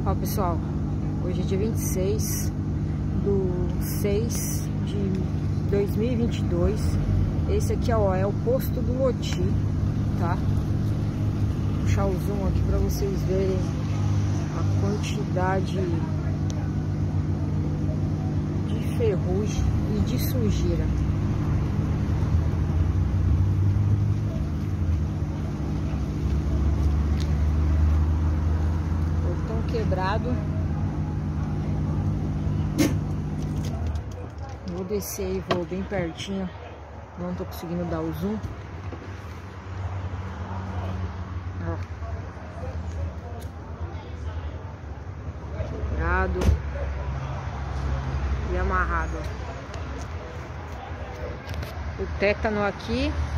Ó, pessoal, hoje é dia 26/6/2022. Esse aqui, ó, é o posto do Loti, tá? Vou puxar o zoom aqui pra vocês verem a quantidade de ferrugem e de sujeira. Portão quebrado. Vou descer aí, vou bem pertinho. Não tô conseguindo dar o zoom. Ó. Quebrado e amarrado. O tétano aqui.